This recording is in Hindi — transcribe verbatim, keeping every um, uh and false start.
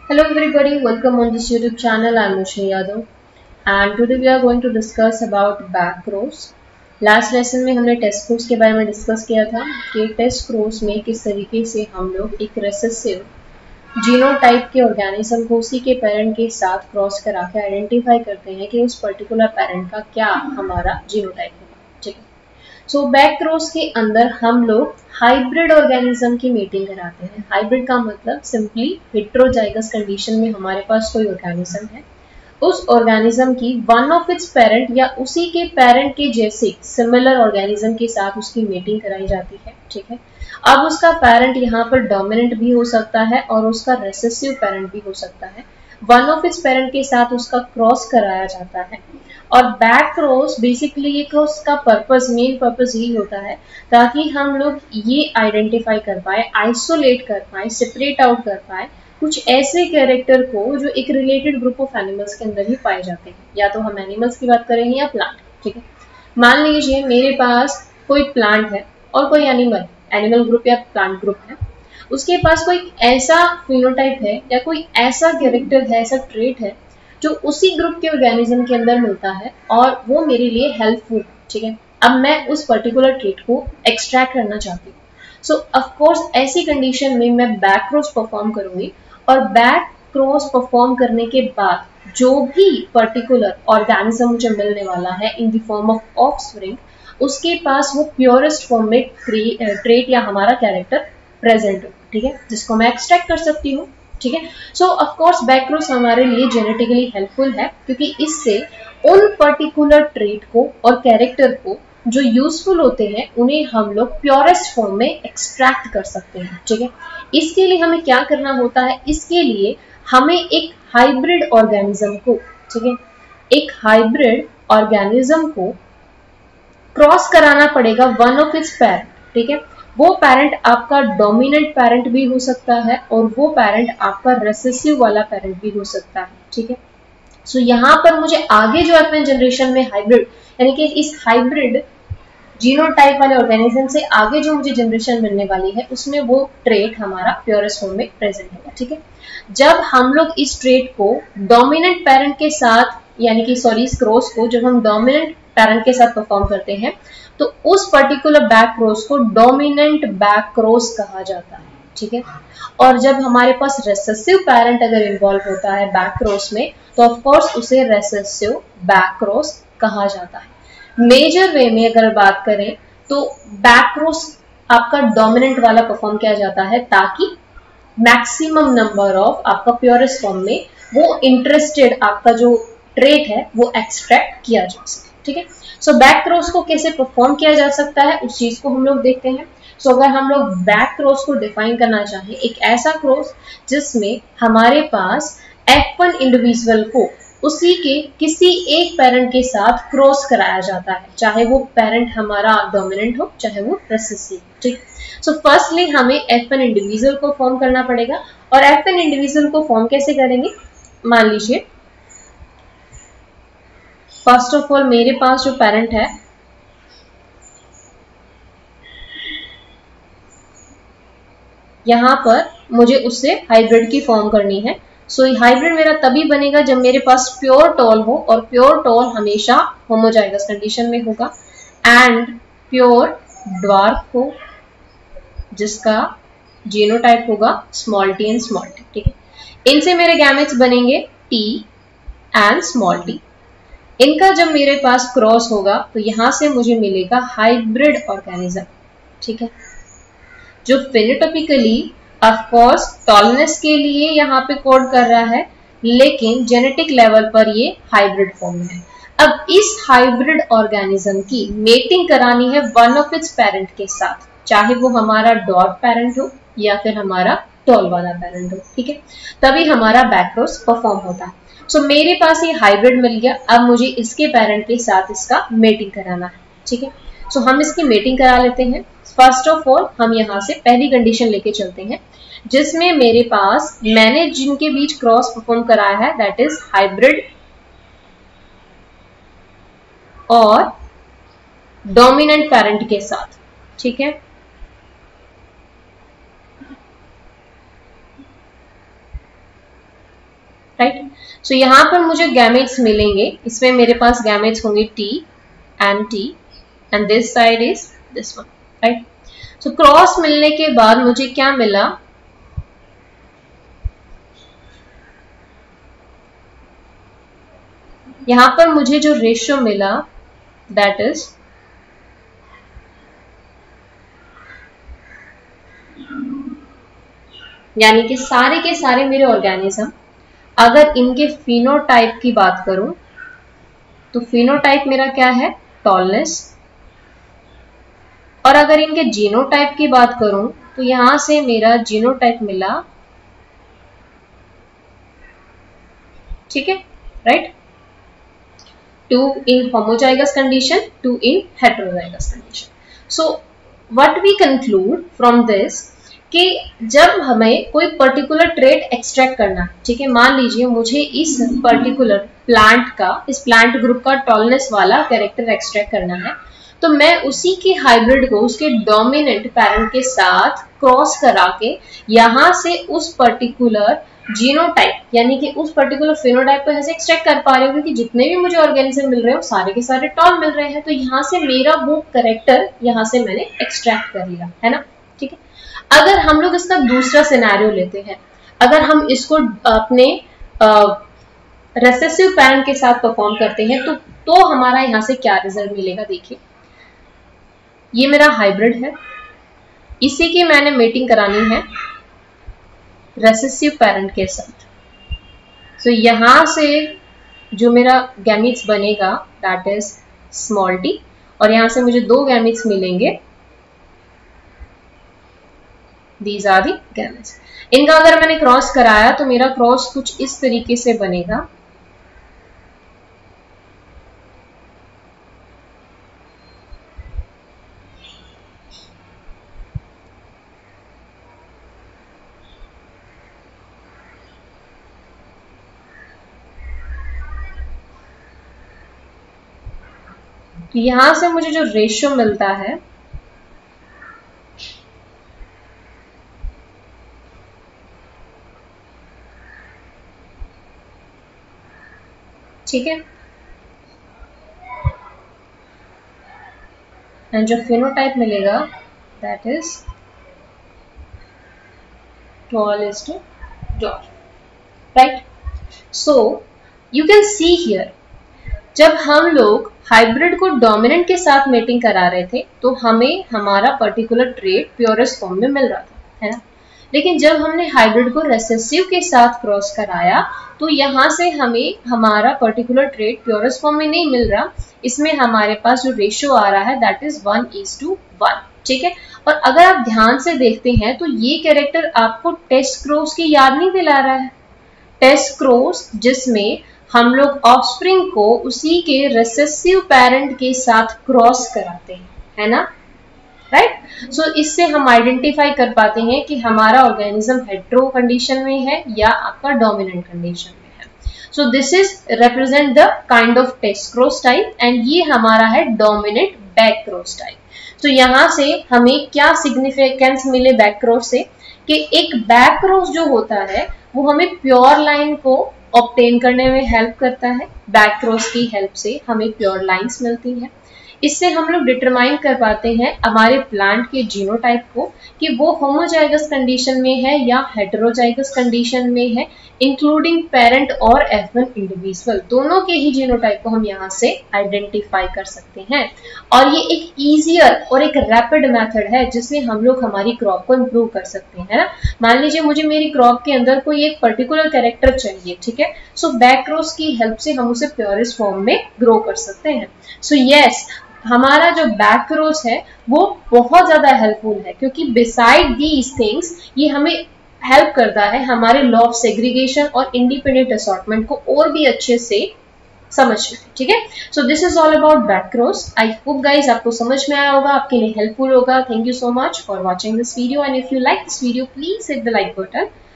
Hello everybody, welcome on this YouTube channel. I am Roshni Yadav and today we are going to discuss about back rows. Last lesson में हमने टेस्ट क्रोस के बारे में डिस्कस किया था कि टेस्ट क्रोस में किस तरीके से हम लोग एक रेसेसिव जीनोटाइप के ऑर्गेनिज्म को उसी के पेरेंट के साथ क्रॉस करा के आइडेंटिफाई करते हैं कि उस पर्टिकुलर पेरेंट का क्या हमारा जीनोटाइप होगा। ठीक है, सो बैक क्रॉस के अंदर हम लोग हाइब्रिड ऑर्गेनिज्म की मीटिंग कराते हैं। हाइब्रिड का मतलब सिंपली हेटेरोजाइगस कंडीशन में हमारे पास कोई ऑर्गेनिज्म है, उस ऑर्गेनिज्म की वन ऑफ इट्स पेरेंट या उसी के पेरेंट के जैसे सिमिलर ऑर्गेनिज्म के साथ उसकी मीटिंग कराई जाती है। ठीक है, अब उसका पेरेंट यहाँ पर डोमिनेंट भी हो सकता है और उसका रेसेसिव पेरेंट भी हो सकता है। वन ऑफ इट्स पेरेंट के साथ उसका क्रॉस कराया जाता है और बैक क्रॉस बेसिकली ये क्रॉस का पर्पस मेन पर्पस यही होता है ताकि हम लोग ये आइडेंटिफाई कर पाए, आइसोलेट कर पाए, सेपरेट आउट कर पाए कुछ ऐसे कैरेक्टर को जो एक रिलेटेड ग्रुप ऑफ एनिमल्स के अंदर ही पाए जाते हैं, या तो हम एनिमल्स की बात करें या प्लांट। ठीक है, मान लीजिए मेरे पास कोई प्लांट है और कोई एनिमल एनिमल ग्रुप या प्लांट ग्रुप है, उसके पास कोई ऐसा फिनोटाइप है या कोई ऐसा कैरेक्टर है, ऐसा ट्रेट है जो उसी ग्रुप के ऑर्गेनिज्म के अंदर मिलता है और वो मेरे लिए हेल्पफुल। ठीक है, अब मैं उस पर्टिकुलर ट्रेट को एक्सट्रैक्ट करना चाहती हूँ, सो ऑफ कोर्स ऐसी कंडीशन में मैं बैक क्रॉस परफॉर्म करूंगी और बैक क्रॉस परफॉर्म करने के बाद जो भी पर्टिकुलर ऑर्गेनिज्म मुझे मिलने वाला है in the form of offspring, उसके पास वो प्योरेस्ट फॉर्म में ट्रेट या हमारा कैरेक्टर प्रेजेंट हो। ठीक है, जिसको मैं एक्सट्रैक्ट कर सकती हूँ। ठीक है, so of course back cross हमारे लिए जेनेटिकली हेल्पफुल है क्योंकि इससे उन पर्टिकुलर ट्रेट को और कैरेक्टर को जो यूजफुल होते हैं उन्हें हम लोग प्योरेस्ट फॉर्म में एक्सट्रैक्ट कर सकते हैं। ठीक है, इसके लिए हमें क्या करना होता है, इसके लिए हमें एक हाइब्रिड ऑर्गेनिज्म को, ठीक है, एक हाइब्रिड ऑर्गेनिज्म को क्रॉस कराना पड़ेगा वन ऑफ इट्स पेरेंट। ठीक है, वो पेरेंट आपका डोमिनेंट पेरेंट भी हो सकता है और वो पेरेंट आपका रेसेसिव वाला पेरेंट भी हो सकता है। ठीक है, सो so, यहाँ पर मुझे आगे जो अपने जनरेशन में हाइब्रिड यानी कि इस हाइब्रिड जीनोटाइप वाले ऑर्गेनिज्म से आगे जो मुझे जनरेशन मिलने वाली है उसमें वो ट्रेट हमारा प्योरेस्ट फॉर्म में प्रेजेंट होगा। ठीक है, जब हम लोग इस ट्रेट को डोमिनेंट पेरेंट के साथ यानी कि सॉरी इस क्रॉस को जब हम डोमिनेंट पेरेंट के साथ परफॉर्म करते हैं तो उस पर्टिकुलर बैक क्रॉस को डोमिनेंट बैक क्रॉस कहा जाता है। ठीक है, और जब हमारे पास रेसेसिव पेरेंट अगर इन्वॉल्व होता है बैक क्रॉस में तो ऑफ कोर्स उसे रेसेसिव बैक क्रॉस कहा जाता है। मेजर वे में अगर बात करें तो बैक क्रॉस आपका डोमिनेंट वाला परफॉर्म किया जाता है ताकि मैक्सिमम नंबर ऑफ आपका प्योरेस्ट फॉर्म में वो इंटरेस्टेड आपका जो ट्रेट है वो एक्सट्रैक्ट किया जा सके। ठीक है, सो बैक क्रॉस को कैसे परफॉर्म किया जा सकता है उस चीज को हम लोग देखते हैं। सो so, अगर हम लोग बैक क्रॉस को डिफाइन करना चाहें, एक ऐसा क्रॉस जिसमें हमारे पास एफ वन इंडिविजुअल को उसी के किसी एक पेरेंट के साथ क्रॉस कराया जाता है, चाहे वो पेरेंट हमारा डोमिनेंट हो चाहे वो रेसेसिव। ठीक, सो फर्स्टली हमें एफ वन इंडिविजुअल को फॉर्म करना पड़ेगा और एफ वन इंडिविजुअल को फॉर्म कैसे करेंगे, मान लीजिए फर्स्ट ऑफ ऑल मेरे पास जो पेरेंट है यहां पर मुझे उससे हाइब्रिड की फॉर्म करनी है। सो so, हाइब्रिड मेरा तभी बनेगा जब मेरे पास प्योर टॉल हो और प्योर टॉल हमेशा होमोजाइगस कंडीशन में होगा एंड प्योर ड्वार्फ हो जिसका जीनोटाइप होगा small T and small T. ठीक है, इनसे मेरे गैमेट्स बनेंगे टी एंड स्मॉल टी। इनका जब मेरे पास क्रॉस होगा तो यहां से मुझे मिलेगा हाइब्रिड ऑर्गेनिज्म। ठीक है, जो फेनोटाइपिकली ऑफ कोर्स टॉलनेस के लिए यहाँ पे कोड कर रहा है लेकिन जेनेटिक लेवल पर ये हाइब्रिड फॉर्म में है। अब इस हाइब्रिड ऑर्गेनिज्म की मेटिंग करानी है वन ऑफ इट्स पेरेंट के साथ, चाहे वो हमारा डॉट पेरेंट हो या फिर हमारा टॉल वाला पेरेंट हो। ठीक है, तभी हमारा बैक क्रॉस परफॉर्म होता है। सो so, मेरे पास ये हाइब्रिड मिल गया, अब मुझे इसके पेरेंट के साथ इसका मेटिंग कराना है। ठीक है, सो so, हम इसकी मेटिंग करा लेते हैं। फर्स्ट ऑफ ऑल हम यहाँ से पहली कंडीशन लेके चलते हैं जिसमें मेरे पास मैंने जिनके बीच क्रॉस परफॉर्म कराया है दैट इज हाइब्रिड और डोमिनेंट पेरेंट के साथ। ठीक है, राइट। सो यहाँ पर मुझे गैमेट्स मिलेंगे, इसमें मेरे पास गैमेट्स होंगे T and T and this side is this one, right. So cross मिलने के बाद मुझे क्या मिला, यहां पर मुझे जो रेशियो मिला दैट इज यानी कि सारे के सारे मेरे ऑर्गेनिज्म, अगर इनके फिनोटाइप की बात करूं तो फिनोटाइप मेरा क्या है, टॉलनेस। और अगर इनके जीनोटाइप की बात करूं तो यहां से मेरा जीनोटाइप मिला, ठीक है, right. Two in homozygous condition, two in heterozygous condition. So what we conclude from this कि जब हमें कोई पर्टिकुलर ट्रेट एक्सट्रैक्ट करना, ठीक है, मान लीजिए मुझे इस पर्टिकुलर प्लांट का, इस प्लांट ग्रुप का टॉलनेस वाला कैरेक्टर एक्सट्रैक्ट करना है, तो मैं उसी के हाइब्रिड को उसके डोमिनेंट पैरेंट के साथ क्रॉस करा के यहां से उस पर्टिकुलर जीनोटाइप यानी कि उस पर्टिकुलर फिनोटाइप को ऐसे एक्सट्रैक्ट कर पा रहे हो, क्योंकि जितने भी मुझे ऑर्गेनिज्म मिल रहे हो सारे के सारे टॉल मिल रहे हैं, तो यहाँ से मेरा वो कैरेक्टर यहाँ से मैंने एक्सट्रैक्ट कर लिया, है ना, ठीक है। अगर हम लोग इसका दूसरा सिनेरियो लेते हैं, अगर हम इसको अपने रेसेसिव पैरेंट के साथ परफॉर्म करते हैं तो तो हमारा यहाँ से क्या रिजल्ट मिलेगा, देखिए ये मेरा हाइब्रिड है, इसी की मैंने मेटिंग करानी है रेसेसिव पैरेंट के साथ। सो so, यहां से जो मेरा गैमीट्स बनेगा दैट इज स्मॉल टी, और यहां से मुझे दो गैमीट्स मिलेंगे, दीज आर दी गैमेट्स। इनका अगर मैंने क्रॉस कराया तो मेरा क्रॉस कुछ इस तरीके से बनेगा, तो यहां से मुझे जो रेशियो मिलता है ठीक है, एंड जो फिनोटाइप मिलेगा that is tall is to dot, right. So you can see here, जब हम लोग हाइब्रिड को डोमिनेंट के साथ मेटिंग करा रहे थे तो हमें हमारा पर्टिकुलर ट्रेट प्योरेस्ट फॉर्म में मिल रहा था, है ना। लेकिन जब हमने हाइब्रिड को रेसेसिव के साथ क्रॉस कराया तो यहाँ से हमें हमारा पर्टिकुलर ट्रेट प्योरेस्ट फॉर्म में नहीं मिल रहा, इसमें हमारे पास जो रेशियो आ रहा है that is one is to one, ठीक है। और अगर आप ध्यान से देखते हैं तो ये कैरेक्टर आपको टेस्ट क्रॉस की याद नहीं दिला रहा है, टेस्ट क्रॉस जिसमें हम लोग ऑफस्प्रिंग को उसी के रेसेसिव पेरेंट के साथ क्रॉस कराते हैं, है ना, राइट। सो so, इससे हम आइडेंटिफाई कर पाते हैं कि हमारा ऑर्गेनिज्म हेटेरो कंडीशन में है या आपका डोमिनेंट कंडीशन में है। So this is represent the kind of test cross type, and ये हमारा है डोमिनेंट बैक क्रॉस टाइप। तो यहाँ से हमें क्या सिग्निफिकेंस मिले बैक क्रॉस से, कि एक बैक क्रॉस जो होता है वो हमें प्योर लाइन को ऑब्टेन करने में हेल्प करता है, बैक क्रॉस की हेल्प से हमें प्योर लाइंस मिलती हैं। इससे हम लोग डिटरमाइन कर पाते हैं हमारे प्लांट के जीनोटाइप को कि वो होमोजाइगस कंडीशन में है या हेटेरोजाइगस कंडीशन में है, इंक्लूडिंग पेरेंट और एफ वन इंडिविजुअल, दोनों के ही जीनोटाइप को हम यहाँ से आइडेंटिफाई कर सकते हैं। और ये एक ईजियर और एक रैपिड मेथड है जिसमें हम लोग हमारी क्रॉप को इम्प्रूव कर सकते हैं ना। मान लीजिए मुझे मेरी क्रॉप के अंदर कोई एक पर्टिकुलर कैरेक्टर चाहिए, ठीक है, सो बैक क्रॉस की हेल्प से हम उसे प्योरेस्ट फॉर्म में ग्रो कर सकते हैं। सो so, यस yes, हमारा जो बैक क्रॉस है वो बहुत ज्यादा हेल्पफुल है, क्योंकि बिसाइड दीज थिंग्स ये हमें हेल्प करता है हमारे लॉ ऑफ सेग्रीगेशन और इंडिपेंडेंट असॉर्टमेंट को और भी अच्छे से समझने में, ठीक है। So this is all about back cross. I hope guys आपको समझ में आया होगा, आपके लिए हेल्पफुल होगा। Thank you so much for watching this video, and if you like this video please hit the like button